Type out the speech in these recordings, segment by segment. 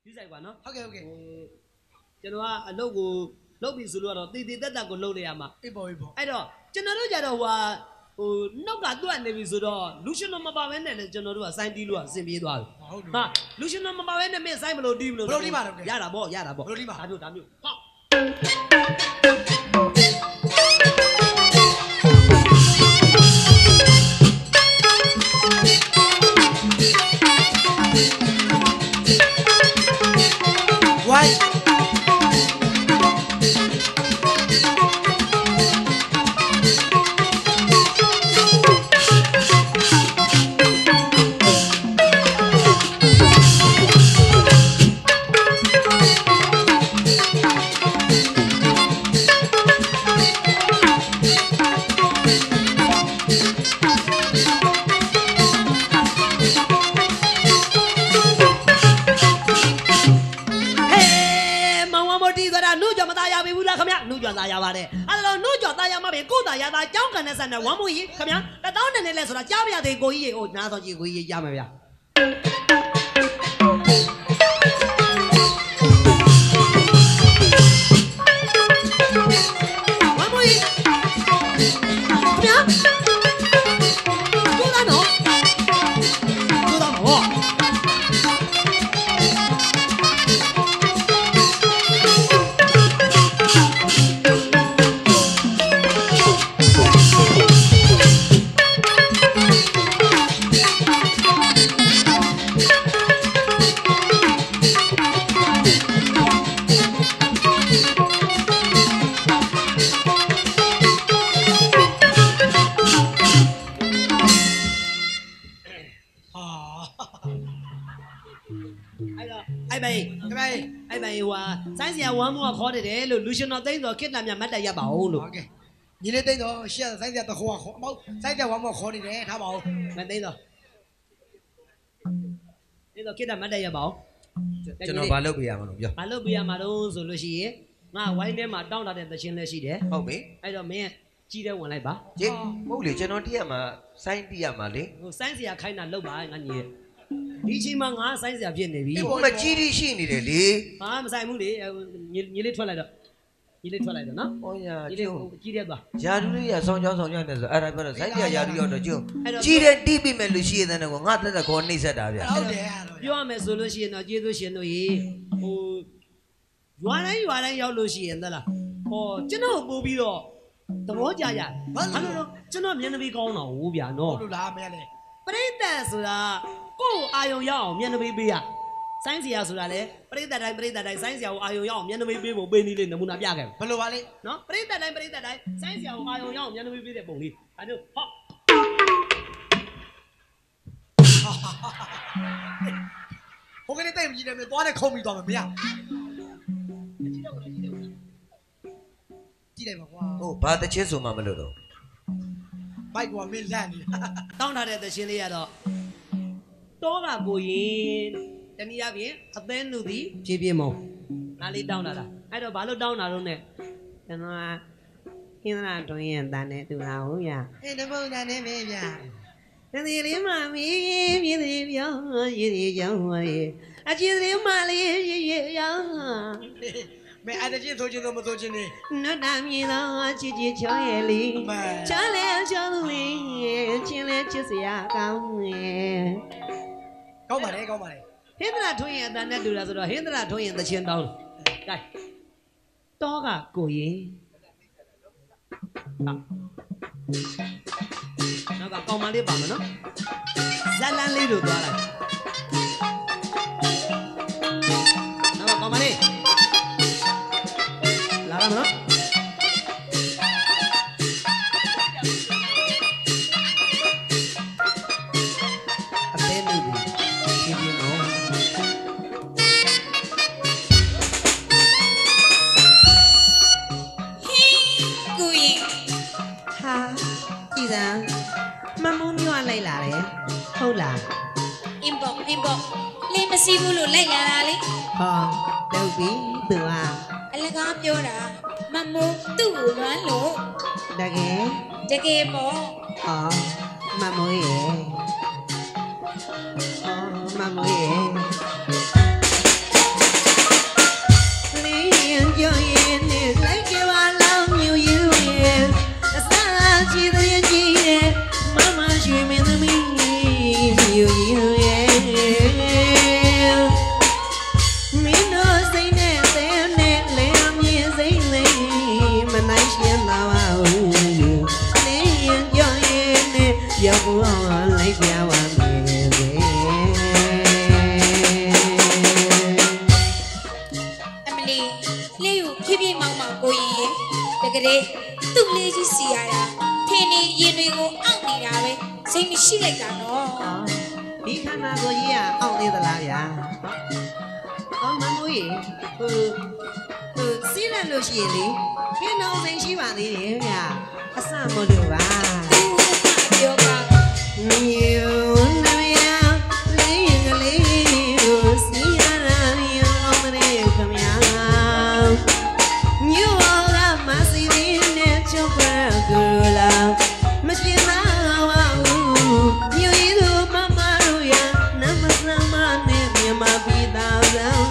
ယူဆိုင်ကွာနော်ဟုတ်ကဲ့ကျွန်တော်ကအလုပ်ကိုလုပ်ပြီဆိုတော့တည်တည်တက်တက်ကိုလုပ်နေရမှာအေးပေါ့အဲ့တော့ကျွန်တော်တို့ကြတော့နောက်ကတွက်နေပြီဆိုတော့လူရှင်တော်မပါဘဲနဲ့လည်းကျွန်တော်တို့ကစိုင်းတီးလို့အဆင်ပြေသွားပြီဟာလူရှင်တော်မပါဘဲနဲ့မင်းစိုင်းမလို့တီးမလို့ဘလို့တီးပါတော့ရတာပေါ့ဘလို့တီးပါဒါမျိုးဟောဝိုင်းသားရပါတယ်အဲ့တော့နှုတ်ကြော်သားရမှာပဲကိုယ်သားရသားကြောင်းကန်တဲ့ဆန်နဲ့ဝမ်းမွေးခင်ဗျာ1000နဲ့လဲဆိုတာကြားပြရသေးကိုကြီးရေဟိုနားဆောင်ကြည့်ကိုကြီးရမယ်ဗျာဝမ်းမွေးခင်ဗျာကိုသားနော်အဲ့ဘယ်ဟိုစိုင်းစရာဝမ်းမိုးခေါ်တယ်လို့လူရှင်တော်သိန်းတော်ခိတ္တမြတ်မတ်တရပါအောင်လို့ဟုတ်ကဲ့ညီလေးသိန်းတော်ရှေ့စိုင်းစရာတခေါ်ခေါ်မဟုတ်စိုင်းစရာဝမ်းမိုးခေါ်နေတယ်ထားပါဦးမသိန်းတော်ခိတ္တမတ်တရပါအောင်ကျွန်တော်ဘာလုပ်ပြရမှာလို့ပြောဘာလုပ်ပြရမှာတော့ဆိုလို့ရှိရင်ငါဝိုင်းထဲမှာတောင်းတာတဲ့သချင်းလည်းရှိတယ်ဟုတ်ပြီအဲ့တော့မင်းကြီးတဲ့ဝင်လိုက်ပါကြည့်ဟုတ်လေကျွန်တော်တည့်ရမှာစိုင်းတည့်ရမှာလေဟိုစိုင်းစရာခိုင်းတာလုပ်ပါငါညီဒီချိန်မှာငါစိုင်းစရာဖြစ်နေပြီဟိုမကြီးကြီးရှိနေတယ်လေဟာမဆိုင်ဘူးလေညီလေးထွက်လိုက်တော့နော်ဟောညာညီလေးကြီးတဲ့သွားယာဒူလေးရဆောင်းချောင်းနေဆိုအဲ့ဒါပြောတော့စိုင်းစရာယာဒူရောက်တော့ကျုံကြီးတဲ့တီးပြီးမယ်လို့ရှိရတဲ့ကောငါတက်ခေါ်နှိမ့်ဆက်တာဗျဟုတ်တယ်ပြောရမယ်ဆိုလို့ရှိရင်တော့ကျေးဇူးရှင်တို့ရေဟိုရွာတိုင်းရောက်လို့ရှိရင်သလားဟောကျွန်တော်ပို့ပြီးတော့သဘောကျရတယ်ဘာလို့ကျွန်တော်မျက်နှာပေးကောင်းတာဟုတ်ဗျာနော်ဟုတ်လို့လားမရလေပရိသတ်ဆိုတာကိုယ်အာယုံရအောင်မျက်နှာပေးပေးရစိုင်းစရာဆိုတာလေပရိသတ်တိုင်းစိုင်းစရာကိုအာယုံရအောင်မျက်နှာပေးပေးဖို့ပေးနည်းလေးနမူနာပြခဲ့ဘယ်လိုပါလဲနော်ပရိသတ်တိုင်းစိုင်းစရာကိုအာယုံရအောင်မျက်နှာပေးပေးတဲ့ပုံလေးအဲဒါဟောဟိုကနေတိတ်မကြည့်နဲ့မသွားနဲ့ခုံပြီးသွားမယ်မရကြည့်လိုက်ပါကွာဟုတ်ဘာတချင်းဆိုမှမလို့တော့ဘိုက်ကမင်းလန့်နေတောင်းထားတဲ့သရှင်လေးကတော့တောကကိုရင်တနည်းအားဖြင့်အသင်းလူသည်ဖြည်းဖြည်းမုံဒါလေးတောင်းတာလားအဲ့တော့ဘာလို့တောင်းတာတော့ ਨੇ ကျွန်တော်ကဟင်းလာတွင်ရင်တန်နေတူလားဟုတ်ရအေးတပုတ်တန်နေမေးဗျာတတိလေးမမီးမြည်သေးပြောင်းရည်ရည်ကြောင်းရေအချစ်လေးမလေးရည်ရည်ရောင်းမဲအဲ့တချင်းဆိုချင်းတော့မဆိုချင်းနေနတ်တာမြည်တော့ချစ်ချစ်ချောရဲ့လေးချမ်းလဲချောလေးချင်းလဲချစ်စရာကောင်းရဲ့ကောင်းပါလေဟင်းသရထွင်းရင်အတန်နဲ့တူတာဆိုတော့ဟင်းသရထွင်းရင်သချင်းတောင်းကဲတောကကိုရင်နောက်ကကောင်မလေးပါမနော်ဇလန်းလေးတို့သွားလိုက်နောက်ကကောင်မလေးလာရမနော်အသေးလေးဒီဒီနော်မမုန်းမျိုးလိုက်လာတယ်ဟုတ်လားအင်းပေါ့လင်းမရှိဘူးလို့လိုက်လာတာလေဟာလုပ်ပြီသူကအလကားပြောတာမမိုးသူ့ကိုလွမ်းလို့တကယ်ပေါ့ဟာမမိုးရဲ့ဟာမမိုးရဲ့ကလေးသူ့လေးကြီးစီရတာထင်းနေရင်တွေကိုအောက်နေတာပဲစိတ်မရှိလိုက်တာနော်ဒီခန္ဓာကိုယ်ကြီးကအောင့်သေးသလားဗျာမမိုးရေဟိုစီးလိုက်လို့ရှိရင်လေခင်းတော်စိန်ရှိပါသေးတယ်ဗျာအဆမလို့ပါသူ့ပြောကမြို့နမယလေးကလေးကိုစီးရတာရောမရဲခမညာမြို့ကမစီရင်းနဲ့ချုပ်ခွဲကူလာမရှိနာပါဘူးမြို့ရည်သူမမတို့ရနမစမနဲ့မြမပြီးသားဆုံး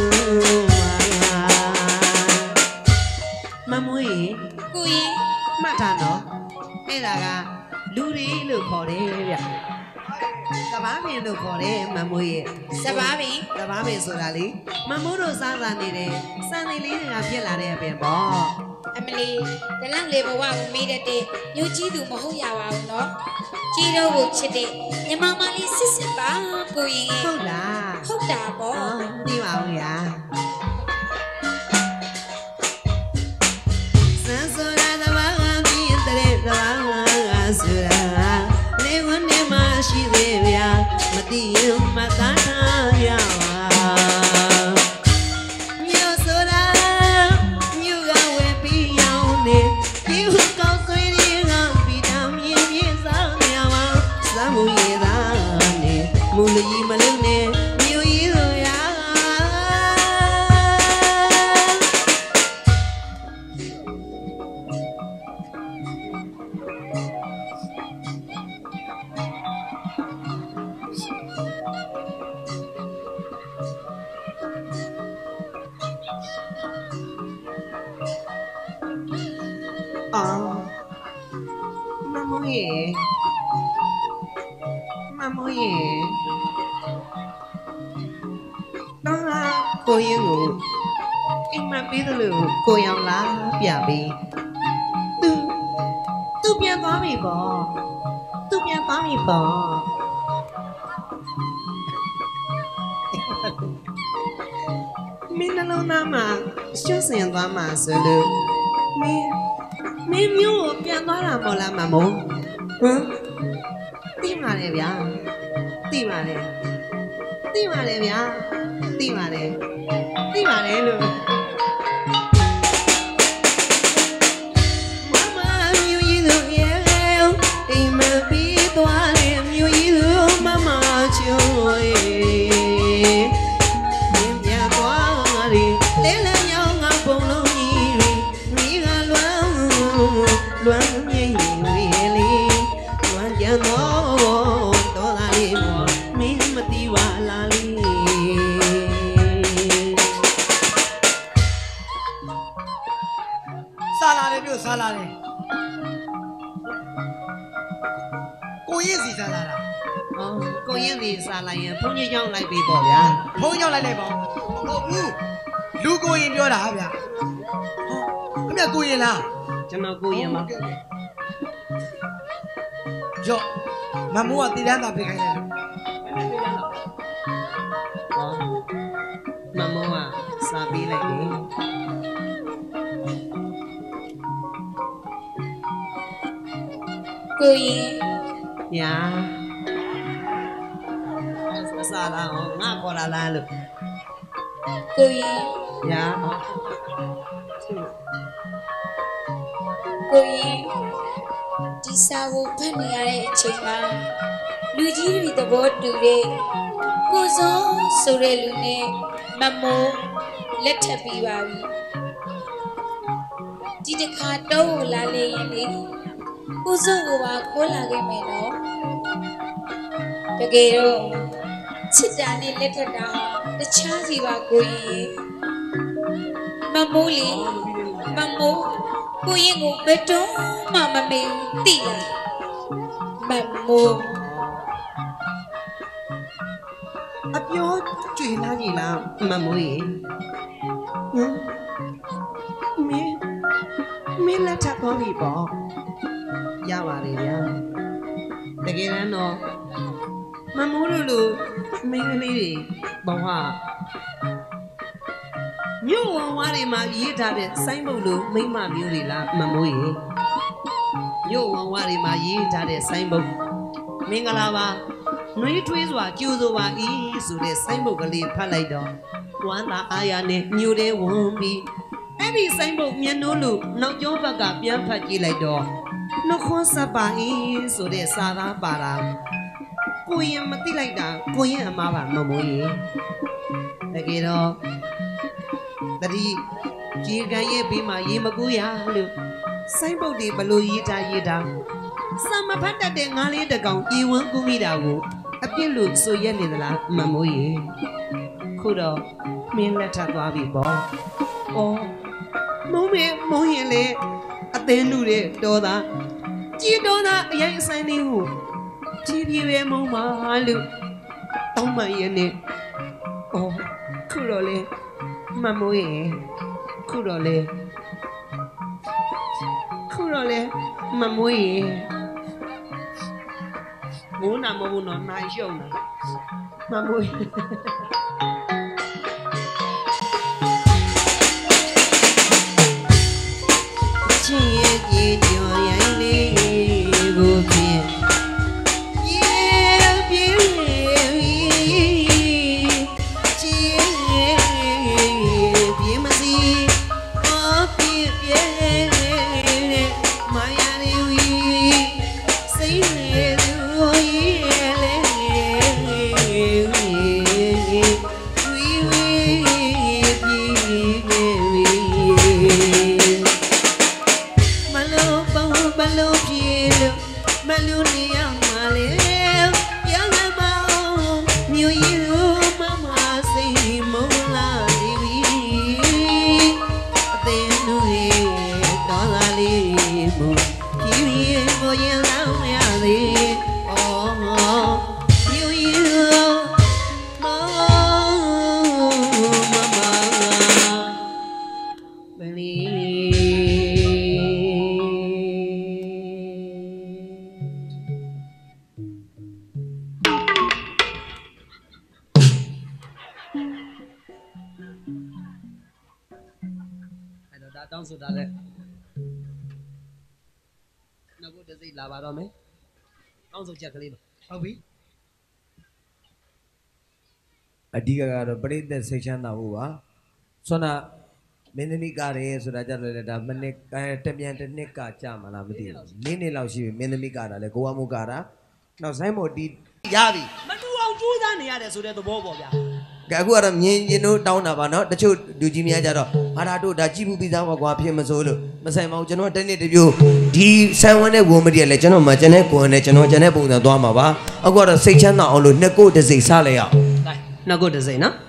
မမွေးကိုရင်မှတ်တာနော်အဲ့ဒါကလူတွေလို့ခေါ်တယ်ဗျသဘာပင်လို့ခေါ်တယ်မမိုးရဲ့စပါးပင်သဘာပင်ဆိုတာလေမမိုးတို့စားစားနေတဲ့စံနေလေးတွေကဖြစ်လာတဲ့အပင်ပေါ့အမလီဒီလောက်လေဘဝကိုမေးတတ်တဲ့မြို့ကြီးသူမဟုတ်ရပါဘူးနော်ကြီးတော့ကိုချစ်တဲ့ညီမမလေးစစ်စစ်ပါကိုရင်ဟုတ်လားဟုတ်တာပေါ့အော်သိပါဘူးညာစံဆိုတာသဘာဝပြည့်တဲ့သဘာဝဆိုတာလေဝန်နေမှရှိသေးဗျာမသိရင်မသားထားရပါမြို့ဆိုတာမြို့ကဝယ်ပြီးရောင်းနေဒီဟုကောင်းဆွေးတွေကပြီးတောင်မြင်မြင်စားနေရပါစမ်းမှုရတာနေမူလကြီးမလုံးနဲ့မြို့ကြီးတို့ရအော်မမိုးရေတော့ကိုရင်ကိုအိမ်မပေးတယ်လို့ကိုရောင်လာပြပေးသူပြန်သွားပြီပေါ့မင်းနှလုံးသားမှာရွှတ်စင်သွားမှာဆိုလို့မင်းမျိုးကိုပြန်သွားတာပေါ့လားမမိုးဟမ်သိပါတယ်ဗျာသိပါတယ်လို့မမမျိုးကြီးတို့ရဲ့အိမ်မပြီးသွားတယ်မျိုးကြီးတို့မမချိုးရဲ့မြင်ပြန်သွားတယ်လဲလဲညောင်းငါပုံလုံးကြီးတွေမိကလွမ်းမြင်ရဲ့လေလွမ်းကြတော့တော်လာလေးပေါ်မင်းမတီးပါလားလေစားလာတယ်ပြောစားလာတယ်ကိုရင်စီစားလာတာအော်ကိုရင်စီစားလိုက်ရင်ဘုန်းကြီးကြောင်းလိုက်ပြီပေါ့ဗျာဖုံးရောက်လိုက်ပေါ့ဟုတ်ဘူးလူကိုရင်ပြောတာဗျဟောအမြကိုရင်လားကျွန်တော်ကိုရင်ပါရော့မမိုးကတည်တန်းတာပြခိုင်းတယ်အော်မမိုးကစားပေးလိုက်တယ်ကိုရင်ညာအစားလားငါခေါ်လာလားလို့ကိုရင်ညာကိုရင်ဒီစာကိုဖတ်နေရတဲ့အချိန်မှာလူကြီးတွေသဘောတူတဲ့ကိုစောဆိုတဲ့လူနဲ့မမိုးလက်ထပ်ပြီးပါပြီဒီတစ်ခါတော့လာလေရင်လေကိုစောကိုပါခိုးလာခဲ့မယ်နော်တကယ်တော့ချစ်တာနဲ့လက်ထပ်တာတခြားစီပါကိုရင်မမိုးလေမမိုးကိုရင်ကိုဘယ်တော့မှမမေ့သိလားမမိုးအပြောကျွေလာကြီးလားမမိုးရေဟမ်မင်းလက်ထပ်သွားပြီပေါ့ရပါလေဗျာတကယ်တမ်းတော့မမိုးတို့လိုမင်းကလေးတွေဘဝမမြို့ဝဝတွေမှာရေးထားတဲ့စိုင်းပုတ်လိုမိမမျိုးတွေလားမမိုးရေမြို့ဝဝတွေမှာရေးထားတဲ့စိုင်းပုတ်မင်္ဂလာပါနှွေးထွေးစွာကြိုးဆိုပါ၏ဆိုတဲ့စိုင်းပုတ်ကလေးဖတ်လိုက်တော့ဝမ်းသာအားရနဲ့ညိုတဲ့ဝန်းပြီးအဲ့ဒီစိုင်းပုတ်မျက်နှိုးလို့နောက်ကျောဘက်ကပြန်ဖတ်ကြည့်လိုက်တော့နှုတ်ခွန်းဆက်ပါ၏ဆိုတဲ့စာသားပါတာကိုရင်မသိလိုက်တာကိုရင်အမားပါမမိုးရေတကယ်တော့တတိရေကန်ရဲ့ဘေးမှာရေမကူးရလို့စိုင်းပုတ်တွေဘလို့ရေးထားစာမဖတ်တတ်တဲ့ငါးလေးတကောင်ပြေဝန်းကူးမိတာကိုအပြစ်လို့ဆိုရက်နေသလားမမိုးရေခုတော့မင်းလက်ထပ်သွားပြီပေါ့ဩမုံရင်လေအသင်းလူတွေတော်သားကြည်တော်သားအရင်အဆိုင်လေးကိုကြည်ပြေပဲမုံပါလို့တောင်းပန်ရဲ့နဲ့ဩခုတော့လေမမိုးရေခုတော့လေမမိုးရေမိုးနာမဘူးနော်နိုင်ရှုံနာမမိုးရေချင်းရဲ့ကြည်ကြော်ရိုင်းလေးကိုဖြင့်တောင်းဆိုတာလေနောက်ကိုတစိလာပါတော့မယ်တောင်းဆိုချက်ကလေးပါဟုတ်ပြီအဓိကကတော့ပရိသတ်စိတ်ချမ်းသာဖို့ပါဆွမ်းနာမင်းသမီးကားတယ်ဆိုတာကြတယ်လေဒါမနစ်တပြန်တစ်နှစ်ကကြာမလားမသိဘူးနေ့လောက်ရှိပြီမင်းသမီးကားတာလေကိုဝမှုကားတာနောက်ဆိုင်မော်တီရပြီမတူအောင်ကြိုးစားနေရတယ်ဆိုတဲ့သဘောပေါ့ဗျာကဲအခုကတော့မြင်းတို့တောင်းတာပါနော်တချို့လူကြီးများကြတော့ဟာဒါတို့ဒါကြည့်ဘူးပြီးသားပါကွာဖြစ်မစိုးလို့မဆိုင်ပါဘူးကျွန်တော်တနေ့တပြိုးဒီဆန်ဝန်းတဲ့ဝုံမတည်းလဲကျွန်တော်မှကျန်တဲ့ကိုယ်နဲ့ကျွန်တော်ကျန်တဲ့ပုံစံသွားမှာပါအခုကတော့စိတ်ချမ်းသာအောင်လို့နှစ်ကိုတစိစားလိုက်အောင်နှစ်ကိုတစိနော်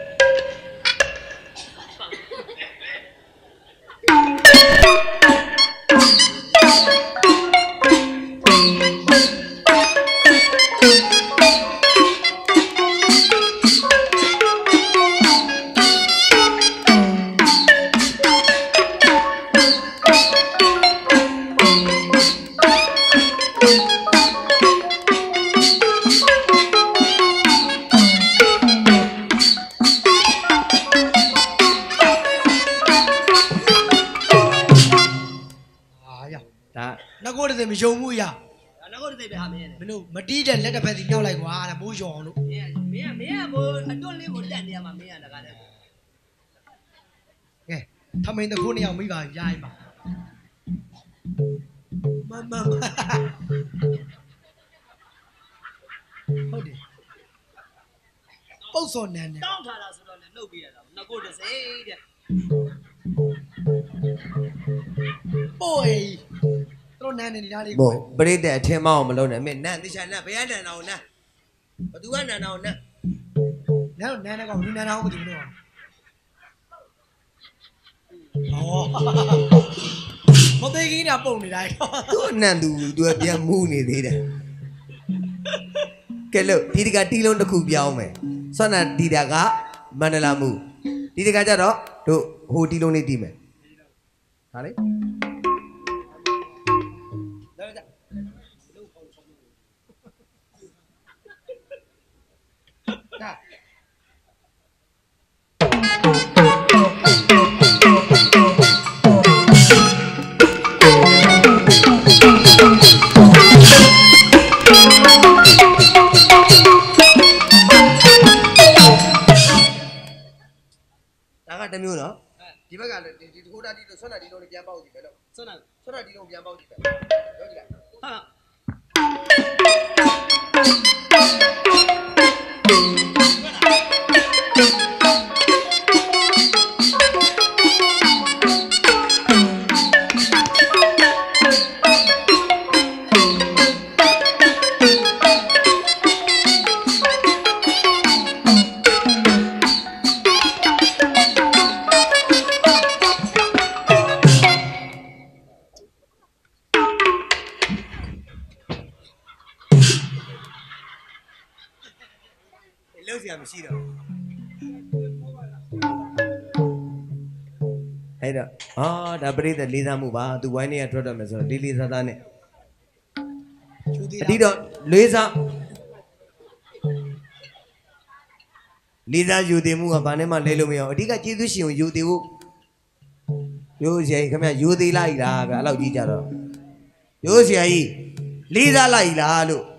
မယုံဘူးရနောက်ကိုတသိပဲဟာမင်းနဲ့မင်းတို့မတီးတဲ့လက်တစ်ဖက်စီမြောက်လိုက်ကွာတဲ့မိုးရောအောင်လို့မင်းကကိုအတွန်းလေးကိုတက်နေရမှာမင်းကတကားတဲ့ကဲထမင်းတစ်ခုနှစ်ယောက်မိပါရရင်ပါမဟုတ်တယ်ပုတ်စော်နန်းနဲ့တောင်းထားတာဆိုတော့လည်းနှုတ်ပြရတာနောက်ကိုတသိတဲ့ပို့တို့နန်းနေနေတာလေးကိုပရိသတ်အထင်မအောင်မလုပ်နဲ့မင်းနန်းတိချာနန်းဘယ်ကနန်းအောင်နန်းဘသူကနန်းအောင်နန်းနန်းကောင်လူနန်းအောင်မသိဘူးတော့မသေးကြီးတာပုံနေတိုင်းသူ့နန်းသူကပြန်မူးနေသေးတယ်ကဲလို့ဒီတကတီးလုံးတစ်ခုပြောင်းမယ်ဆွမ်းနာတီတာကမန္တလာမူဒီတကကြတော့တို့ဟိုတီးလုံးလေးတီးမယ်ဟာလေကတမျိုးနော်ဒီဘက်ကလည်းဒီထိုးတာဒီလိုဆွမ်းတာဒီလိုပြန်ပေါက်ကြည့်ပဲလို့ဆွမ်းတာဆွမ်းတာဒီလိုပြန်ပေါက်ကြည့်ပဲပြောကြည့်လိုက်ဟာလောက်စရာမရှိတော့အဲ့တော့ဒါပရိသတ်လေးစားမှုပါသူဝိုင်းနေရထွက်တော့မယ်ဆိုတော့လေးလေးစားစားနဲ့အတိတော့လေးစားယူတည်မှုကဘာနဲ့မှလဲလို့မရအောင်အဓိကကျေးဇူးရှင်ကိုယူတည်ဖို့ရိုးစရာကြီးခင်ဗျယူတည်လိုက်လားဗျအဲ့လောက်ကြီးကြတော့ရိုးစရာကြီးလေးစားလိုက်လားလို့